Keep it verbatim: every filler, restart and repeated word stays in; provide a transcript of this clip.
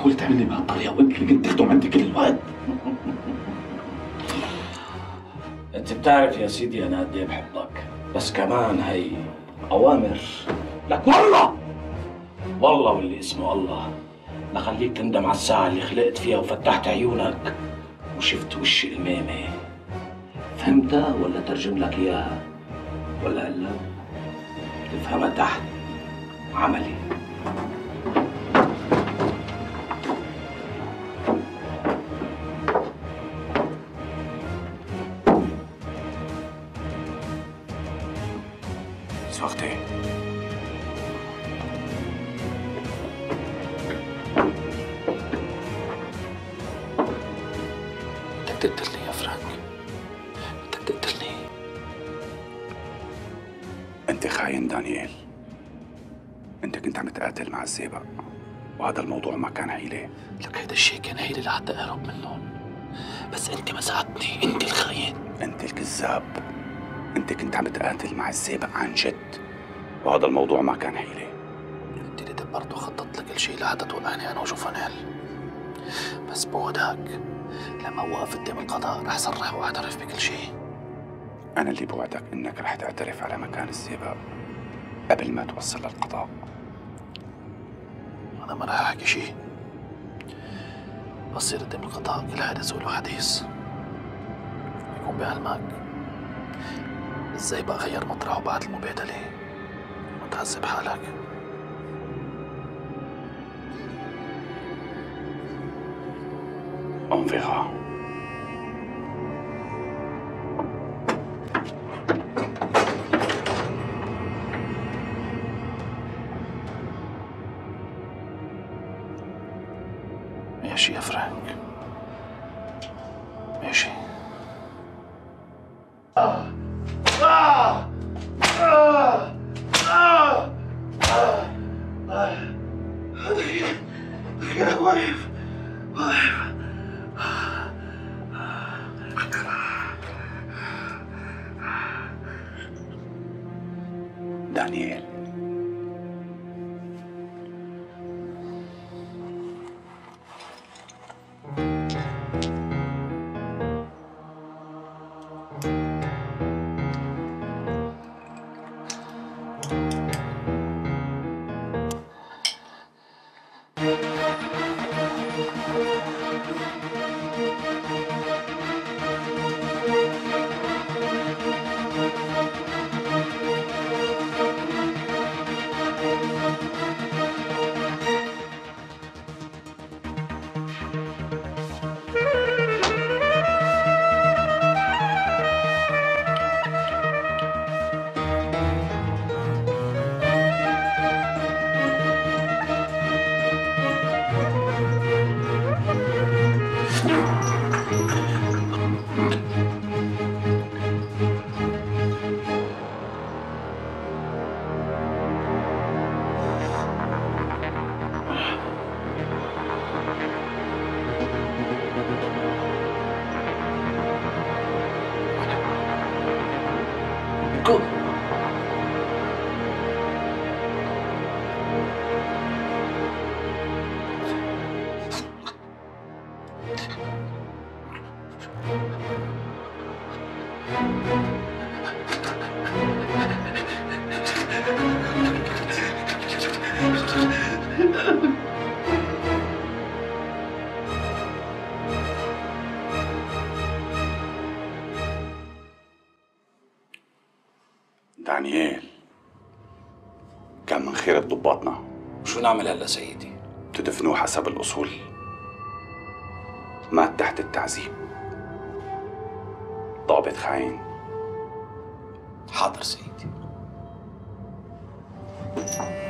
معقول تعملني بهالطريقه وانت اللي كنت تخدم عندي كل الوقت؟ انت بتعرف يا سيدي انا قد ايه بحبك، بس كمان هي اوامر لك. والله والله واللي اسمه الله لخليك تندم على الساعه اللي خلقت فيها وفتحت عيونك وشفت وش الميمه. فهمتها ولا ترجم لك اياها؟ ولا هلا تفهمها تحت عملي. سوختي بدك تقتلني يا فرانك، بدك تقتلني. انت خاين دانييل، انت كنت عم تقاتل مع الزئبق وهذا الموضوع ما كان حيلة. لك هيدا الشيء كان حيلة لحتى اهرب منهم، بس انت مساعدتني، انت الخاين، انت الكذاب. انت كنت عم تقاتل مع الزئبق عن جد وهذا الموضوع ما كان حيلة. انت اللي دبرت وخططت لكل شيء لحتى توقعني انا وجوفانيل، بس بوعدك لما وقف قدام القضاء رح صرح واعترف بكل شيء. انا اللي بوعدك انك رح تعترف على مكان الزئبق قبل ما توصل للقضاء. انا ما رح احكي شيء، بصير قدام القضاء كل حدث وله حديث يكون بعلمك. ازاي بقى غير مطرحه بعد المبادلة وتعذب حالك؟ On verra. ماشي يا فرانك، ماشي. آه. آه. آه. آه. آه. دقيقة واقف واقف. دانييل، Go. دانييل، كان من خيرة ضباطنا. شو نعمل هلا سيدي؟ تدفنوه حسب الأصول، مات تحت التعذيب. ضابط خاين. حاضر سيدي.